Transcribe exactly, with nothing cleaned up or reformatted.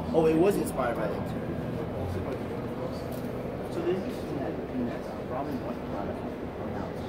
Oh, it was inspired by them too. So this is that that Robin White product announced.